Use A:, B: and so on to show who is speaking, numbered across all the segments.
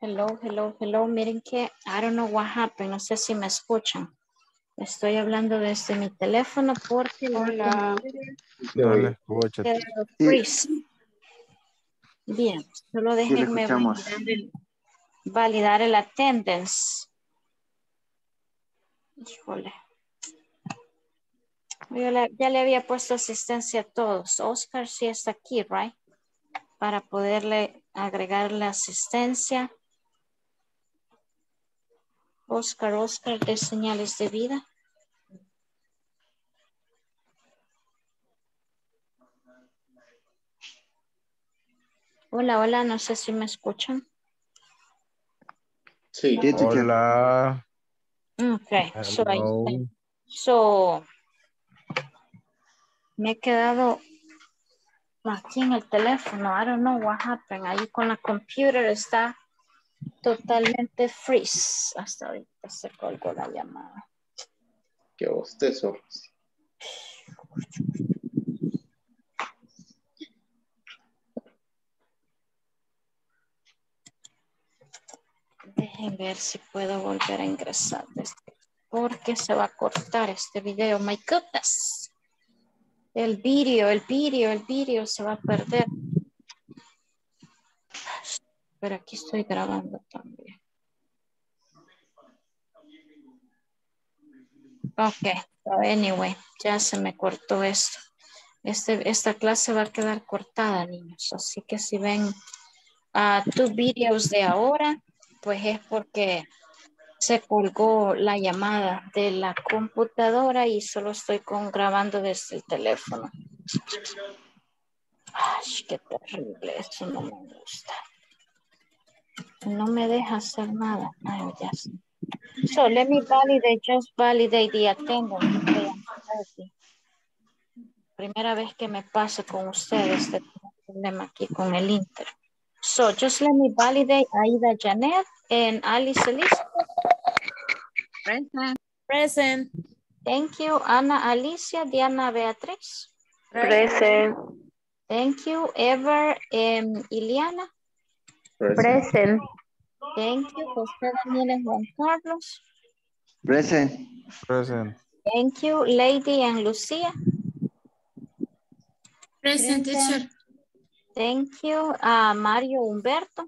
A: Hello, hello, hello. Miren que, I don't know what happened. No sé si me escuchan. Estoy hablando desde mi teléfono porque la
B: Hola.
A: computadora
C: No le escucho.
A: quedó
B: Sí,
A: freeze. Bien, solo
B: sí le
A: déjenme
B: escuchamos.
A: validar el attendance. Híjole. Ya le había puesto asistencia a todos. Oscar sí está aquí, right? Para poderle agregar la asistencia. Oscar de señales de vida. Hola, hola, no sé si me escuchan.
B: Sí, teacher.
C: Hola.
A: Okay, so ahí está.
C: Hello.
A: So, me he quedado aquí en el teléfono. I don't know what happened. Ahí con la computer está totalmente freeze. Hasta ahorita se colgó la llamada.
B: Qué bostezo.
A: Dejen ver si puedo volver a ingresar. Porque se va a cortar este video. My goodness. El video se va a perder. Pero aquí estoy grabando también. Ok, so anyway, ya se me cortó esto. Esta clase va a quedar cortada, niños. Así que si ven tus videos de ahora, pues es porque se colgó la llamada de la computadora y solo estoy grabando desde el teléfono. Ay, qué terrible, eso no me gusta. No me deja hacer nada. Ay, ya sé. So let me just validate the attendance. Okay, I'm sorry. Primera vez que me pasa con ustedes, tengo un problema aquí con el Inter. So just let me validate Aida Janet and Alice Elizabeth.
D: Present.
A: Present. Thank you. Ana Alicia, Diana Beatriz.
E: Present.
A: Thank you. Ever Iliana.
E: Present.
A: Thank you. José Daniel and Juan Carlos.
B: Present.
C: Present.
A: Thank you. Lady and Lucia.
D: Present, teacher.
A: Thank you. Mario Humberto.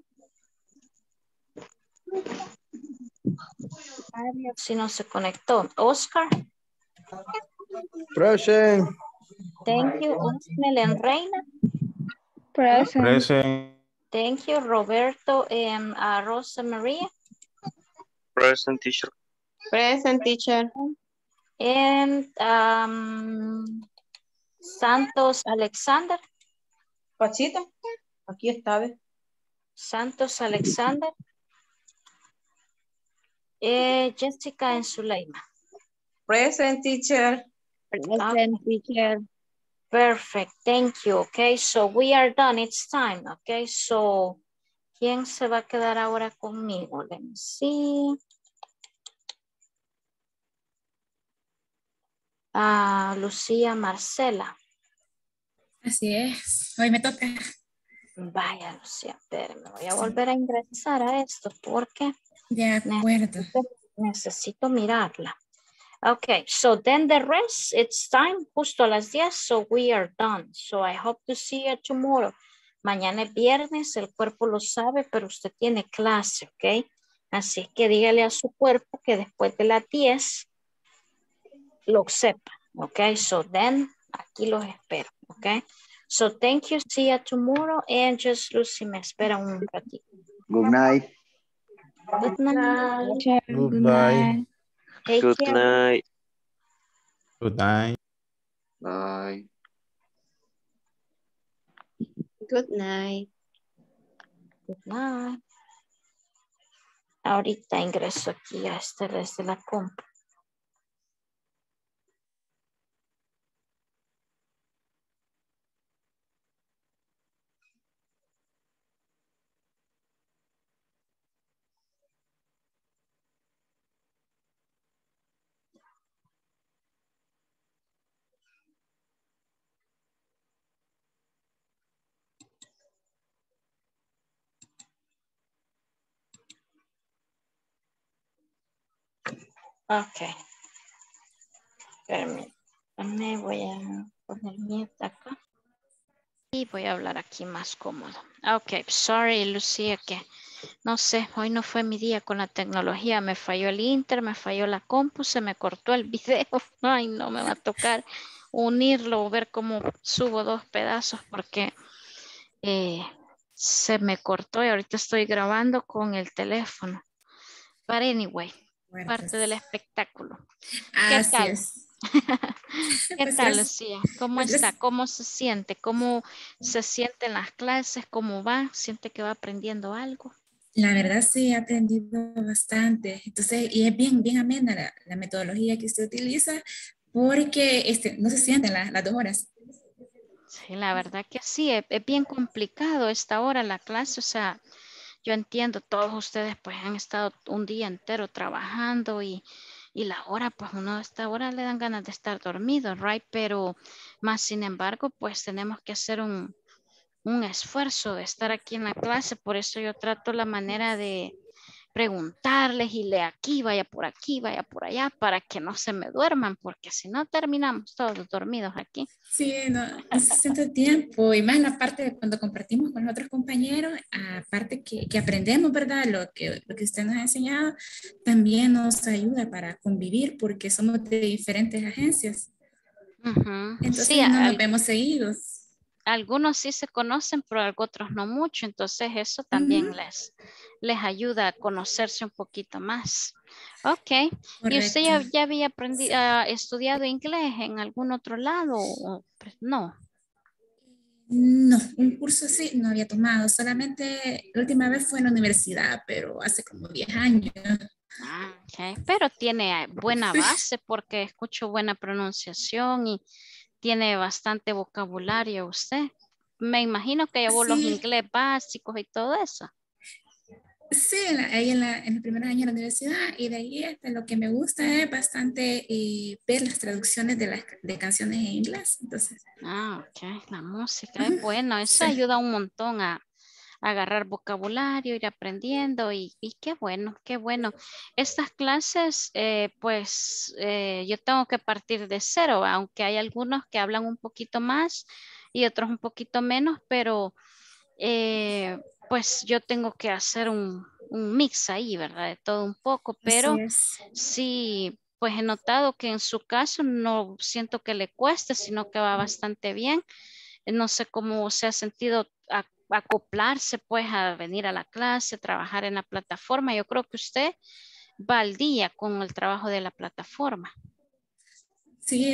A: Mario, si no se conectó. Oscar.
C: Present.
A: Thank you. Osmel and Reina.
E: Present.
C: Present.
A: Thank you. Roberto and Rosa Maria.
F: Present, teacher.
E: Present, teacher.
A: And Santos Alexander.
D: Pachita, aquí está.
A: Santos Alexander. Jessica and Zuleima.
D: Present, teacher.
E: Present, teacher.
A: Perfect. Thank you. Okay, so we are done. It's time. Okay, so ¿quién se va a quedar ahora conmigo? Let me see. Lucía Marcela.
D: Así es. Hoy me toca.
A: Vaya, Lucía, pero me voy a volver a ingresar a esto porque
D: De acuerdo.
A: necesito mirarla. Okay, so then the rest, it's time, justo a las 10, so we are done. So I hope to see you tomorrow. Mañana es viernes, el cuerpo lo sabe, pero usted tiene clase, ¿ok? Así que dígale a su cuerpo que después de las 10 lo sepa, ¿ok? So then, aquí los espero, ¿ok? So thank you, see you tomorrow, and just Lucy me espera un ratito.
B: Good night.
A: Good night.
E: Teacher, good
C: Goodbye.
E: night.
A: Take
F: Good
A: care.
F: night.
C: Good night.
B: Bye.
E: Good night.
A: Good night. Ahorita ingreso aquí a desde la compu. Ok. Permítame, voy a poner mute acá. Y voy a hablar aquí más cómodo. Ok, sorry, Lucía, que no sé, hoy no fue mi día con la tecnología. Me falló el Inter, me falló la compu, se me cortó el video. Ay, no, me va a tocar unirlo o ver cómo subo 2 pedazos porque se me cortó y ahorita estoy grabando con el teléfono. But anyway, parte del espectáculo. ¿Qué
D: Así
A: tal?
D: es.
A: ¿Qué
D: Pues
A: tal, Lucía? ¿Cómo
D: pues
A: está? ¿Cómo se siente? ¿Cómo se siente en las clases? ¿Cómo va? ¿Siente que va aprendiendo algo?
D: la verdad sí he aprendido bastante. Entonces, y es bien, bien amena la metodología que usted utiliza porque no se sienten las 2 horas.
A: Sí, la verdad que sí, es bien complicado esta hora la clase, o sea, yo entiendo, todos ustedes pues han estado un día entero trabajando y la hora, pues uno a esta hora le dan ganas de estar dormido, right? Pero más sin embargo, pues tenemos que hacer un esfuerzo de estar aquí en la clase, por eso yo trato la manera de preguntarles y aquí, vaya por allá, para que no se me duerman, porque si no terminamos todos dormidos aquí.
D: Sí, no se siente tiempo y más la parte de cuando compartimos con los otros compañeros, aparte que aprendemos, ¿verdad? Lo que usted nos ha enseñado también nos ayuda para convivir porque somos de diferentes agencias.
A: Sí,
D: Entonces no nos vemos seguidos.
A: algunos sí se conocen, pero otros no mucho, entonces eso también les ayuda a conocerse un poquito más. Ok, ¿y usted
D: Correcto.
A: ya había estudiado inglés en algún otro lado? ¿O no?
D: No, un curso así no había tomado, solamente la última vez fue en la universidad, pero hace como 10 años.
A: Ok, pero tiene buena
D: Sí,
A: base porque escucho buena pronunciación y tiene bastante vocabulario usted. Me imagino que llevó los
D: sí,
A: inglés básicos y todo eso.
D: sí, ahí en el primer año de la universidad y de ahí lo que me gusta es bastante ver las traducciones de canciones en inglés. Entonces,
A: Ok, la música es buena, eso
D: sí,
A: ayuda un montón a agarrar vocabulario, ir aprendiendo y qué bueno, qué bueno. Estas clases, pues yo tengo que partir de cero, aunque hay algunos que hablan un poquito más y otros un poquito menos, pero eh, pues yo tengo que hacer un mix ahí, ¿verdad? De todo un poco,
D: así
A: pero
D: es.
A: sí, pues he notado que en su caso no siento que le cueste, sino que va bastante bien. No sé cómo se ha sentido acoplarse pues a venir a la clase, trabajar en la plataforma. Yo creo que usted va al día con el trabajo de la plataforma.
D: Sí,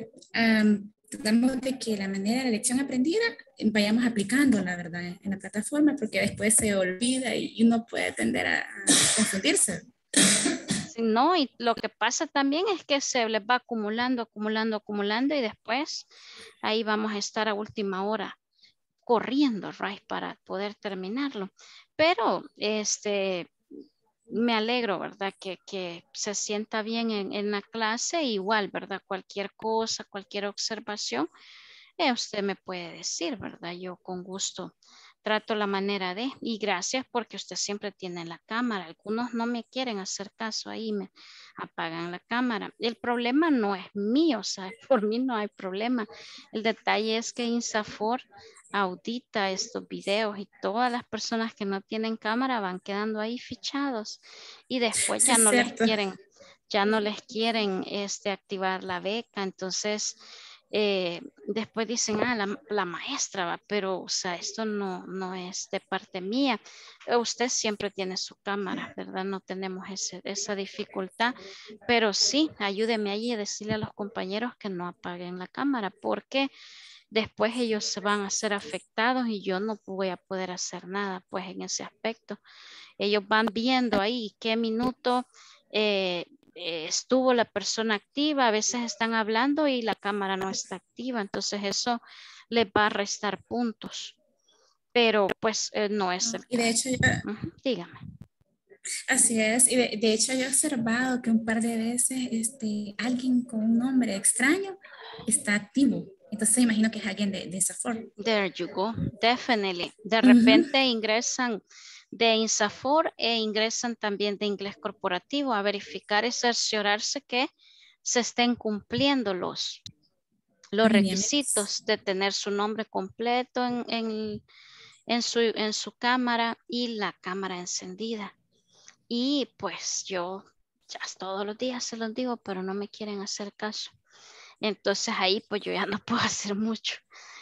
D: tratamos de que la manera de la lección aprendida vayamos aplicando, la verdad, en la plataforma, porque después se olvida y uno puede tender a confundirse.
A: Sí, no, y lo que pasa también es que se les va acumulando, acumulando, acumulando y después ahí vamos a estar a última hora corriendo, right, para poder terminarlo. Pero me alegro, ¿verdad? Que se sienta bien en la clase, igual, ¿verdad? Cualquier cosa, cualquier observación, usted me puede decir, ¿verdad? Yo con gusto trato la manera de, y gracias porque usted siempre tiene la cámara. Algunos no me quieren hacer caso ahí, me apagan la cámara. El problema no es mío, o sea, por mí no hay problema. El detalle es que INSAFOR audita estos videos y todas las personas que no tienen cámara van quedando ahí fichados y después
D: Sí, es cierto.
A: ya no les quieren activar la beca. Entonces, después dicen, la maestra va, pero o sea, esto no es de parte mía. Usted siempre tiene su cámara, ¿verdad? No tenemos esa dificultad, pero sí, ayúdeme allí a decirle a los compañeros que no apaguen la cámara, porque después ellos se van a ser afectados y yo no voy a poder hacer nada, pues en ese aspecto. Ellos van viendo ahí qué minuto estuvo la persona activa, a veces están hablando y la cámara no está activa, entonces eso les va a restar puntos, pero pues no es el
D: Y de
A: caso.
D: hecho,
A: Dígame.
D: así es, y de hecho yo he observado que un par de veces alguien con un nombre extraño está activo. Entonces imagino que es alguien de INSAFORP.
A: There you go. Definitely. De repente ingresan de INSAFORP e ingresan también de inglés corporativo a verificar y cerciorarse que se estén cumpliendo los requisitos de tener su nombre completo en su cámara y la cámara encendida. Y pues yo ya todos los días se los digo, pero no me quieren hacer caso. Entonces ahí pues yo ya no puedo hacer mucho.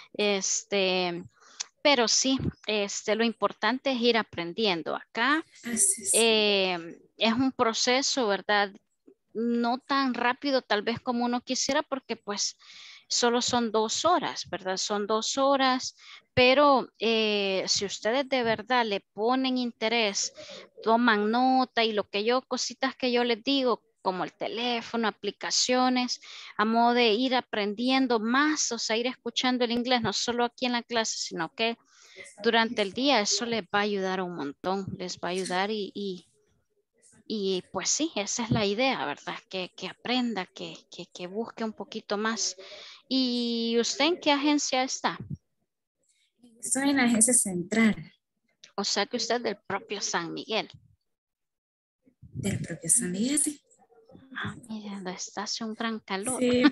A: Pero sí, lo importante es ir aprendiendo. Acá es un proceso, ¿verdad? No tan rápido tal vez como uno quisiera, porque pues solo son 2 horas, ¿verdad? Son 2 horas, pero si ustedes de verdad le ponen interés, toman nota y cositas que yo les digo, como el teléfono, aplicaciones, a modo de ir aprendiendo más, o sea, ir escuchando el inglés, no solo aquí en la clase, sino que durante el día, eso les va a ayudar un montón, les va a ayudar y pues sí, esa es la idea, ¿verdad? Que aprenda, que busque un poquito más. ¿Y usted en qué agencia está?
D: Estoy en la agencia central.
A: O sea que usted es del propio San Miguel.
D: Del propio San Miguel, sí.
A: Ah, mira, está hace un gran calor.
D: Sí.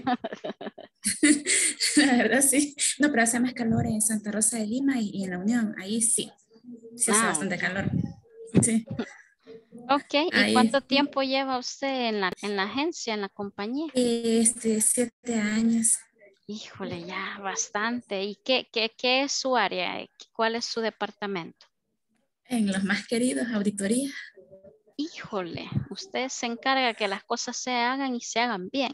D: La verdad sí. No, pero hace más calor en Santa Rosa de Lima y en La Unión. Ahí sí. Sí hace bastante calor. Sí.
A: Ok, ¿y
D: ahí.
A: cuánto tiempo lleva usted en la agencia, en la compañía?
D: 7 años.
A: Híjole, ya bastante. ¿Y qué es su área? ¿Cuál es su departamento?
D: En los más queridos, auditoría.
A: Híjole, usted se encarga que las cosas se hagan y se hagan bien.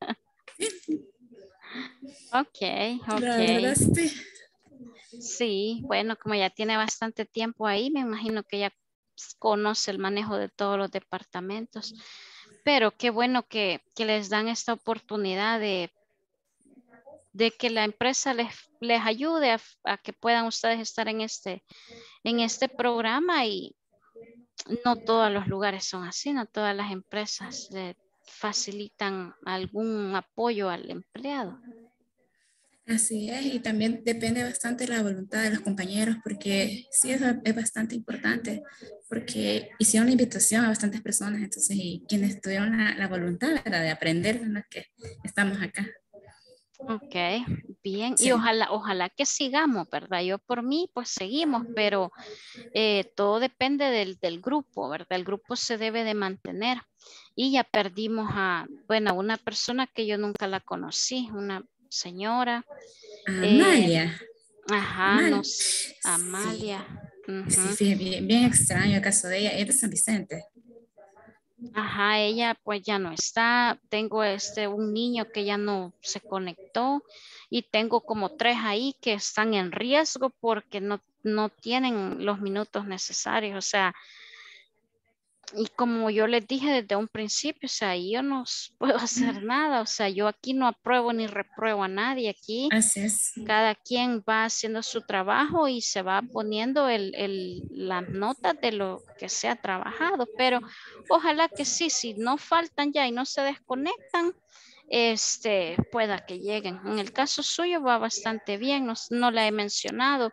A: Ok.
D: La verdad, sí.
A: Sí, bueno, como ya tiene bastante tiempo ahí, me imagino que ya conoce el manejo de todos los departamentos. Pero qué bueno que les dan esta oportunidad de que la empresa les ayude a que puedan ustedes estar en este programa, y no todos los lugares son así, no todas las empresas le facilitan algún apoyo al empleado.
D: Así es, y también depende bastante de la voluntad de los compañeros, porque sí es bastante importante, porque hicieron la invitación a bastantes personas, entonces, y quienes tuvieron la voluntad, ¿verdad?, de aprender, son los que estamos acá.
A: Ok, bien,
D: Sí.
A: y ojalá que sigamos, ¿verdad? Yo por mí, pues seguimos, pero todo depende del grupo, ¿verdad? El grupo se debe de mantener, y ya perdimos a una persona que yo nunca la conocí, una señora.
D: Amalia.
A: Ajá, Amalia.
D: Sí, sí, bien extraño el caso de ella, es de San Vicente.
A: Ajá, ella pues ya no está. Tengo un niño que ya no se conectó, y tengo como 3 ahí que están en riesgo porque no tienen los minutos necesarios, o sea, y como yo les dije desde un principio, o sea, yo no puedo hacer nada, o sea, yo aquí no apruebo ni repruebo a nadie, aquí
D: Así es.
A: cada quien va haciendo su trabajo y se va poniendo las notas de lo que se ha trabajado, pero ojalá que sí, si no faltan ya y no se desconectan, pueda que lleguen. En el caso suyo va bastante bien, no la he mencionado.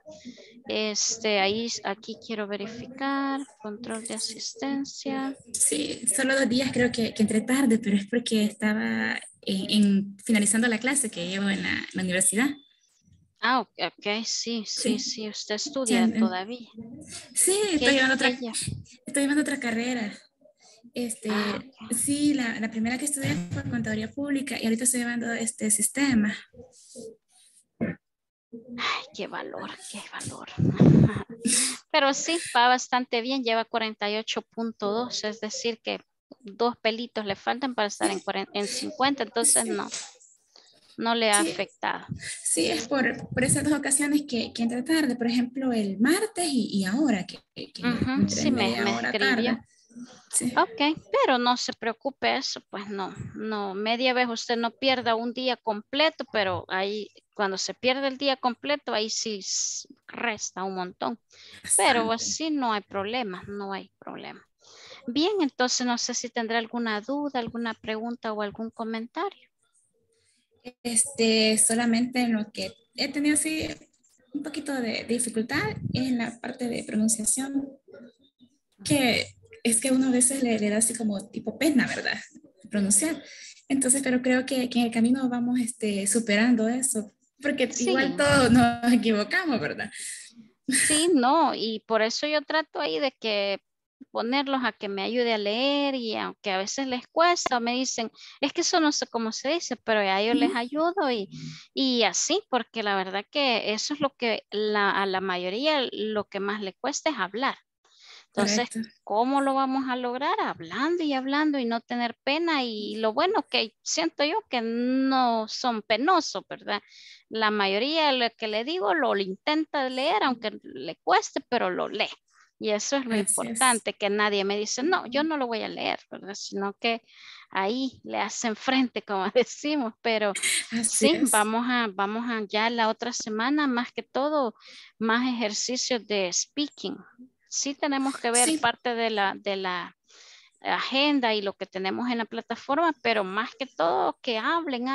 A: Aquí quiero verificar, control de asistencia.
D: Sí, solo 2 días creo que entré tarde, pero es porque estaba finalizando la clase que llevo en la universidad.
A: Ah, ok, sí, usted estudia todavía.
D: Sí, estoy llevando otra carrera. Okay. Sí, la primera que estudié fue contaduría pública y ahorita estoy llevando este sistema.
A: Ay, qué valor. Pero sí, va bastante bien, lleva 48.2, es decir que 2 pelitos le faltan para estar en 50, entonces no le ha afectado.
D: Sí, es por esas 2 ocasiones que entré tarde, por ejemplo, el martes y ahora que entré
A: sí, me escribió.
D: Tarde. Sí.
A: Ok, pero no se preocupe eso, pues no, media vez usted no pierda un día completo, pero ahí cuando se pierde el día completo, ahí sí resta un montón. Pero así no hay problema. Bien, entonces no sé si tendrá alguna duda, alguna pregunta o algún comentario.
D: Solamente en lo que he tenido así un poquito de dificultad en la parte de pronunciación, que es que uno a veces le da así como tipo pena, ¿verdad? Pronunciar. Entonces, pero creo que en el camino vamos superando eso, porque
A: Sí.
D: igual todos nos equivocamos, ¿verdad?
A: Sí, no, y por eso yo trato ahí de que ponerlos a que me ayude a leer y aunque a veces les cuesta, me dicen, es que eso no sé cómo se dice, pero ya yo les ayudo y así, porque la verdad que eso es lo que a la mayoría lo que más le cuesta es hablar. Entonces,
D: Correcto.
A: ¿cómo lo vamos a lograr? Hablando y no tener pena. Y lo bueno que siento yo que no son penosos, ¿verdad? La mayoría de lo que le digo lo intenta leer, aunque le cueste, pero lo lee. Y eso es lo
D: Así es.
A: importante, que nadie me dice, no, yo no lo voy a leer, ¿verdad? Sino que ahí le hacen frente, como decimos, pero
D: Así
A: sí,
D: es.
A: vamos a ya la otra semana, más que todo, más ejercicios de speaking. Sí tenemos que ver
D: Sí,
A: parte de la agenda y lo que tenemos en la plataforma, pero más que todo que hablen,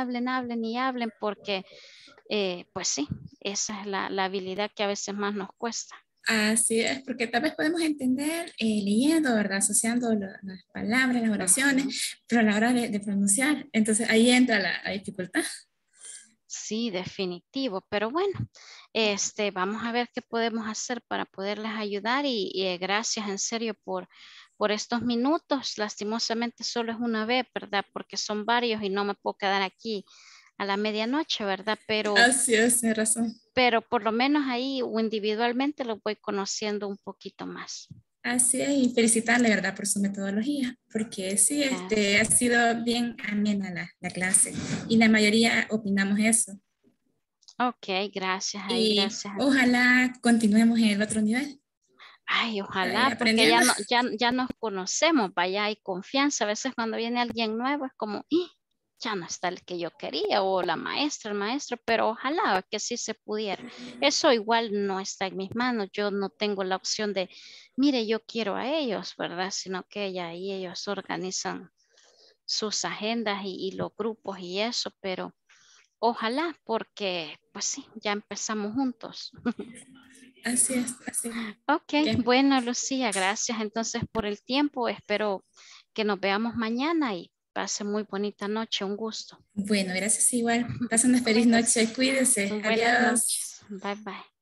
A: porque pues sí, esa es la habilidad que a veces más nos cuesta.
D: así es, porque tal vez podemos entender leyendo, ¿verdad? Asociando las palabras, las oraciones,
A: Ujú.
D: pero a la hora de pronunciar, entonces ahí entra la dificultad.
A: Sí, definitivo, pero bueno, vamos a ver qué podemos hacer para poderles ayudar y gracias en serio por estos minutos. Lastimosamente solo es una vez, ¿verdad? Porque son varios y no me puedo quedar aquí a la medianoche, ¿verdad?
D: Así es, tienes razón.
A: Pero por lo menos ahí o individualmente lo voy conociendo un poquito más.
D: Así es, y felicitarle, ¿verdad? Por su metodología, porque sí,
A: Gracias.
D: ha sido bien amena la clase y la mayoría opinamos eso.
A: Ok, gracias ahí,
D: Y
A: gracias.
D: ojalá continuemos en el otro nivel,
A: Ay,
D: ahí
A: ojalá, porque
D: aprendiendo.
A: ya nos conocemos, vaya, hay confianza. A veces cuando viene alguien nuevo es como, "Ih, ya no está el que yo quería, o la maestra, el maestro, pero ojalá que sí se pudiera. Eso igual no está en mis manos. Yo no tengo la opción de, mire, yo quiero a ellos, ¿verdad? Sino que ahí ellos organizan sus agendas y los grupos y eso, pero ojalá, porque pues sí, ya empezamos juntos.
D: Así es, así es.
A: Ok,
D: Que,
A: bueno, Lucía, gracias entonces por el tiempo. Espero que nos veamos mañana y pase muy bonita noche. Un gusto.
D: bueno, gracias igual. Pasen una feliz noche, cuídese.
A: Buenas
D: Adiós.
A: noches. Bye bye.